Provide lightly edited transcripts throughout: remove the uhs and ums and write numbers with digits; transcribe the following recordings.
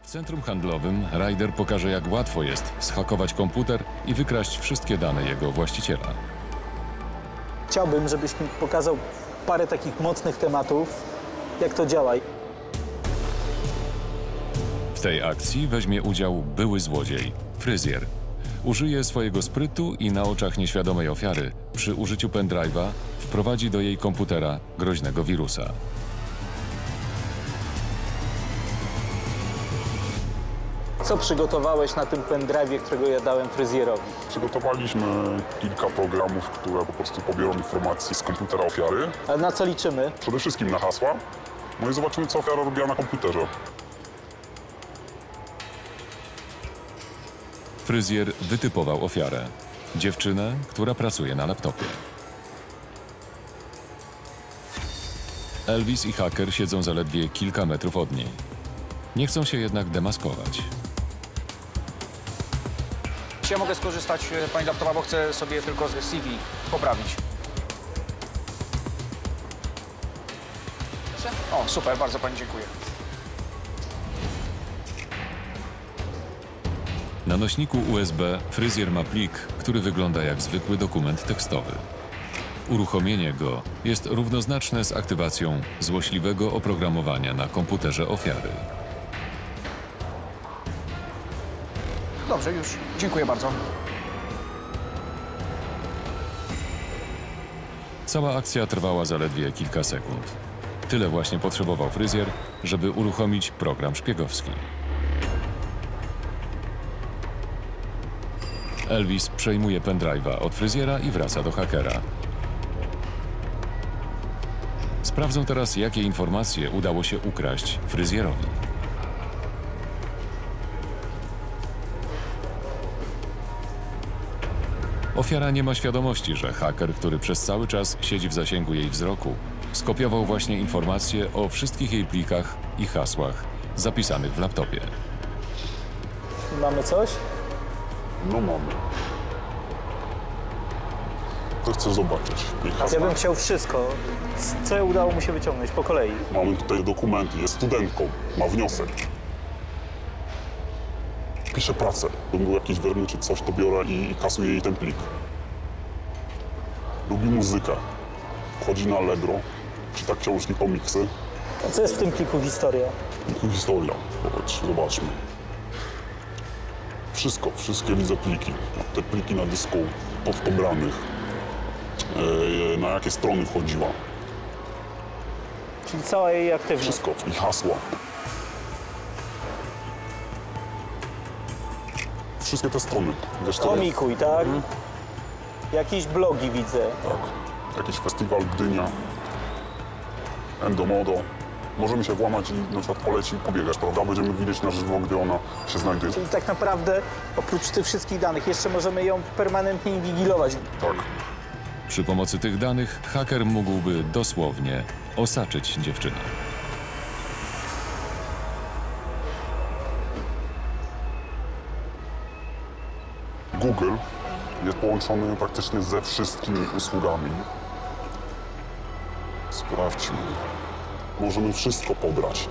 W centrum handlowym Ryder pokaże, jak łatwo jest zhakować komputer i wykraść wszystkie dane jego właściciela. Chciałbym, żebyś mi pokazał parę takich mocnych tematów, jak to działa. W tej akcji weźmie udział były złodziej, fryzjer. Użyje swojego sprytu i na oczach nieświadomej ofiary przy użyciu pendrive'a wprowadzi do jej komputera groźnego wirusa. Co przygotowałeś na tym pendrive'ie, którego ja dałem fryzjerowi? Przygotowaliśmy kilka programów, które po prostu pobiorą informacje z komputera ofiary. A na co liczymy? Przede wszystkim na hasła. No i zobaczymy, co ofiara robiła na komputerze. Fryzjer wytypował ofiarę. Dziewczynę, która pracuje na laptopie. Elvis i haker siedzą zaledwie kilka metrów od niej. Nie chcą się jednak demaskować. Czy ja mogę skorzystać z pani laptopa, bo chcę sobie tylko z CV poprawić. O, super, bardzo pani dziękuję. Na nośniku USB fryzjer ma plik, który wygląda jak zwykły dokument tekstowy. Uruchomienie go jest równoznaczne z aktywacją złośliwego oprogramowania na komputerze ofiary. Dobrze, już. Dziękuję bardzo. Cała akcja trwała zaledwie kilka sekund. Tyle właśnie potrzebował fryzjer, żeby uruchomić program szpiegowski. Elvis przejmuje pendrive'a od fryzjera i wraca do hakera. Sprawdzą teraz, jakie informacje udało się ukraść fryzjerowi. Ofiara nie ma świadomości, że haker, który przez cały czas siedzi w zasięgu jej wzroku, skopiował właśnie informacje o wszystkich jej plikach i hasłach zapisanych w laptopie. Mamy coś? No mamy. To chcę zobaczyć. Ja bym chciał wszystko. Co udało mu się wyciągnąć po kolei? Mamy tutaj dokumenty. Jest studentką. Ma wniosek. Pisze pracę. Gdybym był jakiś wierny czy coś, to biorę i kasuję jej ten plik. Lubi muzykę. Wchodzi na Allegro. Czyta książki, komiksy. A co jest w tym pliku historia? Historia. Zobaczmy. Wszystko, wszystkie widzę pliki. Te pliki na dysku pobranych. Na jakie strony wchodziła. Czyli cała jej aktywność. Wszystko. I hasła. Wszystkie te strony. Wiesz, co? Komikuj, tak? Jakieś blogi widzę. Tak. Jakiś festiwal Gdynia. Endomodo. Możemy się włamać i na przykład poleci i pobiegać, prawda? Będziemy widzieć na żywo, gdy ona się znajduje. Czyli tak naprawdę oprócz tych wszystkich danych jeszcze możemy ją permanentnie inwigilować. Tak. Przy pomocy tych danych haker mógłby dosłownie osaczyć dziewczynę. Google jest połączony praktycznie ze wszystkimi usługami. Sprawdźmy. Możemy wszystko pobrać.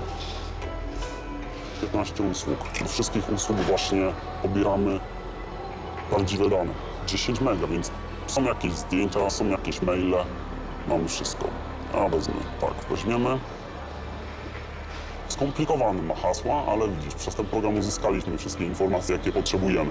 15 usług. Do wszystkich usług właśnie pobieramy prawdziwe dane. 10 mega, więc są jakieś zdjęcia, są jakieś maile. Mamy wszystko. A wezmę. Tak, weźmiemy. Skomplikowany ma hasła, ale widzisz, przez ten program uzyskaliśmy wszystkie informacje, jakie potrzebujemy.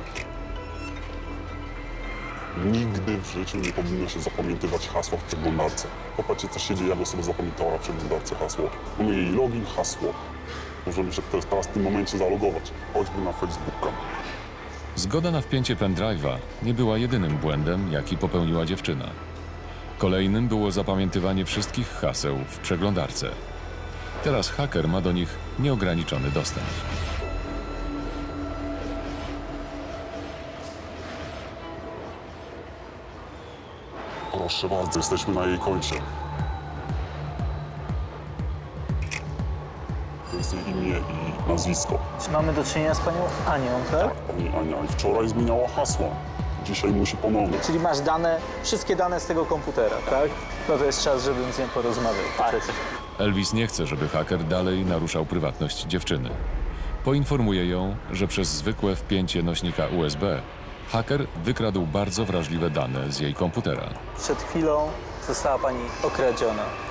Nigdy w życiu nie powinno się zapamiętywać hasła w przeglądarce. Popatrzcie, co się dzieje, jak osoba zapamiętała w przeglądarce hasło. Mamy jej login, hasło. Możemy się teraz w tym momencie zalogować, choćby na Facebooka. Zgoda na wpięcie pendrive'a nie była jedynym błędem, jaki popełniła dziewczyna. Kolejnym było zapamiętywanie wszystkich haseł w przeglądarce. Teraz haker ma do nich nieograniczony dostęp. Proszę bardzo, jesteśmy na jej koncie. To jest jej imię i nazwisko. Czy mamy do czynienia z panią Anią, tak? Pani Ania i wczoraj zmieniała hasła. Dzisiaj musi ponownie. Czyli masz dane, wszystkie dane z tego komputera, tak? No to jest czas, żebym z nią porozmawiał. Tak. Elvis nie chce, żeby haker dalej naruszał prywatność dziewczyny. Poinformuje ją, że przez zwykłe wpięcie nośnika USB haker wykradł bardzo wrażliwe dane z jej komputera. Przed chwilą została pani okradziona.